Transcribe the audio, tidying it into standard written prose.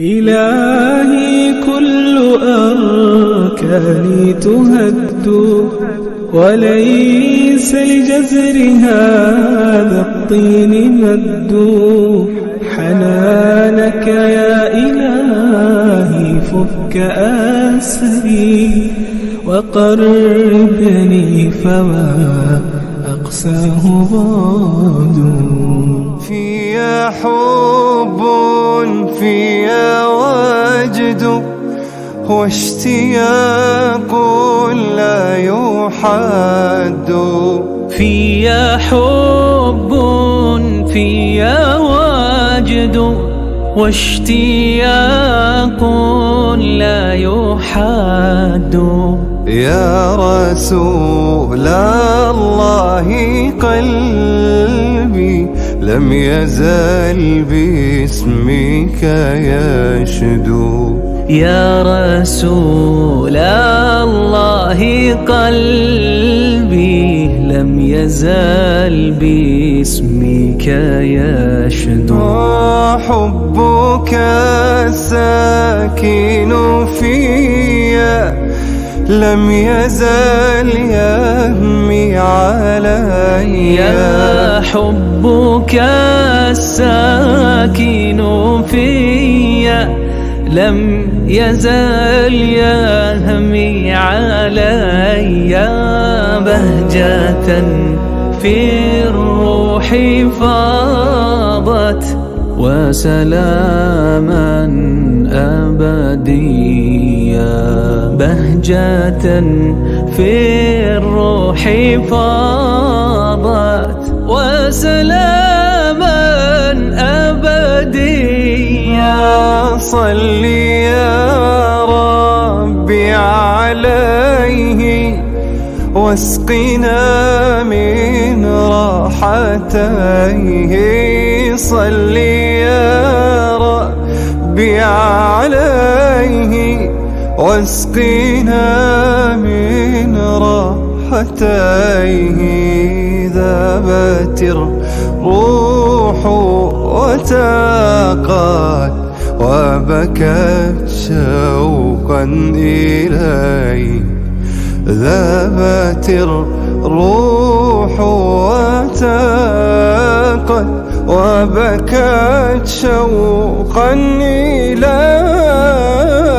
إلهي كل أركاني تهد، وليس لجزر هذا الطين مد. حنانك يا إلهي فك أسري، وقربني فما أقساه بعد. فيا حب فيا وجد، واشتياق لا يحد. فيا حب فيا وجد، واشتياق لا يحد. يا رسول الله قلبي لم يزل باسمك يشدو. يا رسول الله قلبي لم يزل باسمك يشدو. حبك الساكن فيا لم يزل يهمي علي. يا حبك الساكن فيا لم يزل يهمي علي. بهجة في الروح فاضت، وسلاما أبديا. بهجة في الروح فاضت، وسلاما أبديا. صلي يا ربي عليه، واسقنا من راحتيه. صلي يا ربي عليه، واسقنا من راحتيه. ذابت الروح وتاقت، وبكت شوقا إليه. ذابت الروح وتاقت، وبكت شوقا إليه.